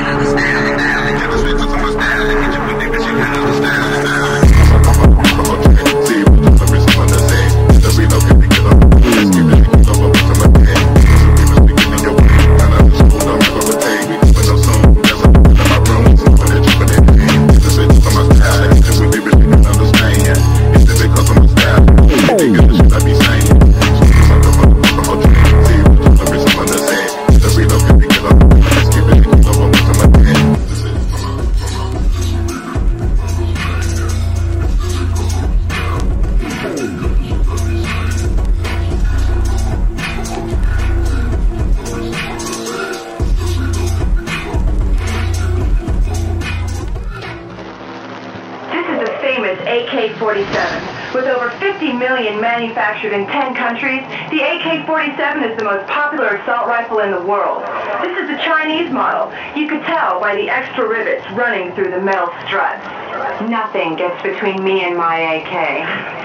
AK-47. With over 50 million manufactured in 10 countries, the AK-47 is the most popular assault rifle in the world. This is the Chinese model. You could tell by the extra rivets running through the metal struts. Nothing gets between me and my AK.